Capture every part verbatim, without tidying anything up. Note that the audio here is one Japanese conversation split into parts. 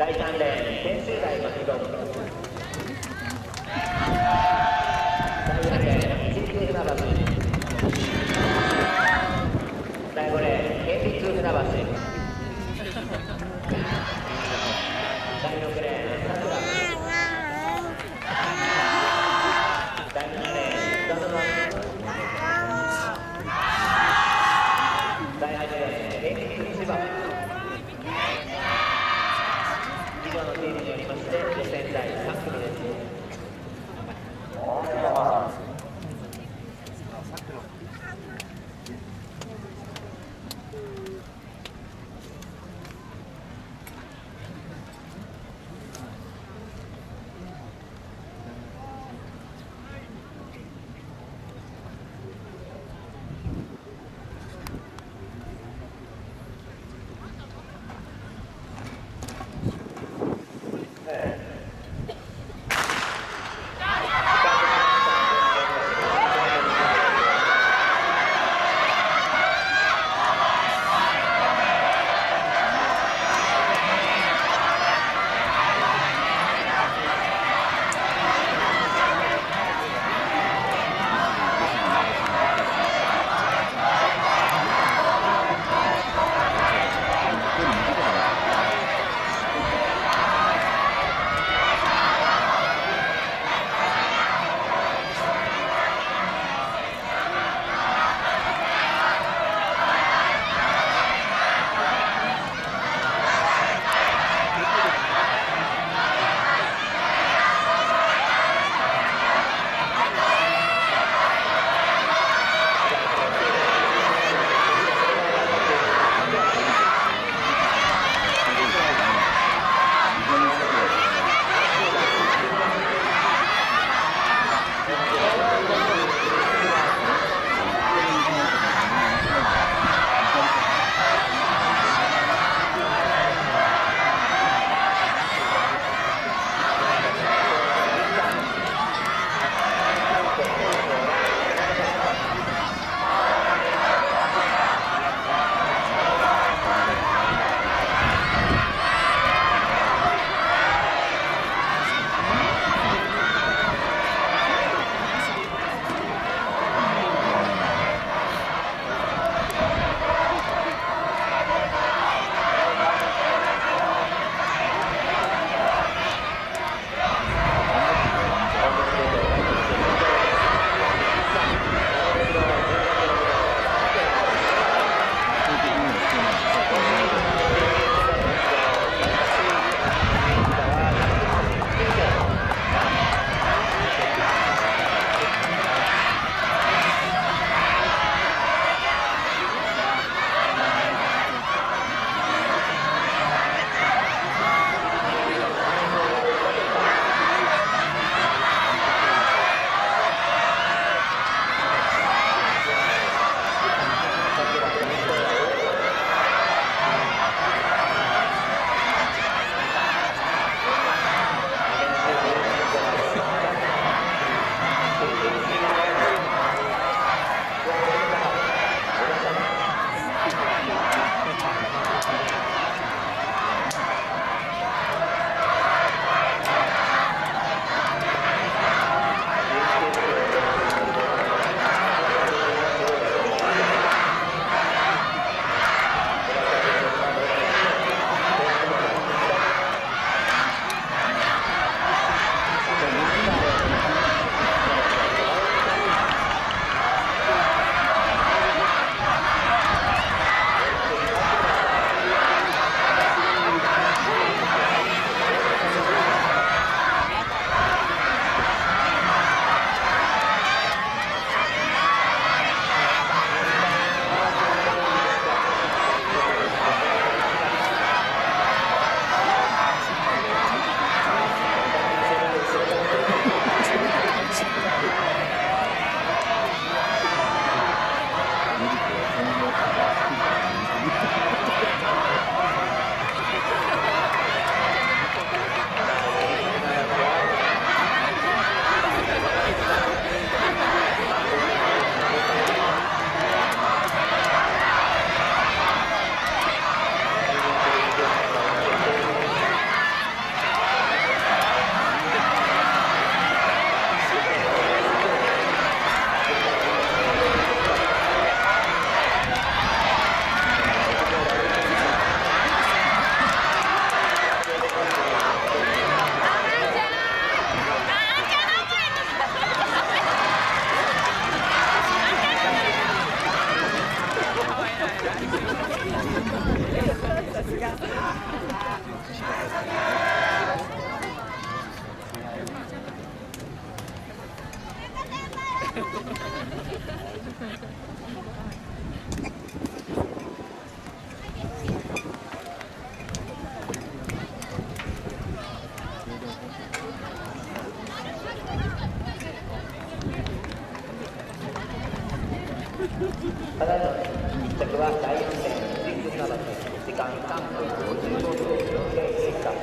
だいさんレーン、専修大松戸。だいよんレーン、市立船橋。だいごレーン、県立船橋。だいろくレーン、さくら。だいななレーン、北沼。だいはちレーン、県立千葉。以上のチームによりまして予選第着は第よん戦シックスなので時間さんぷんごじゅうごびょうよんゼロでした。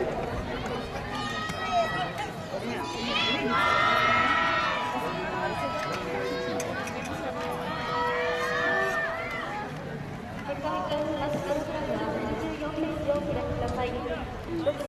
世界ラストスラムはじゅうよんページをお開きください。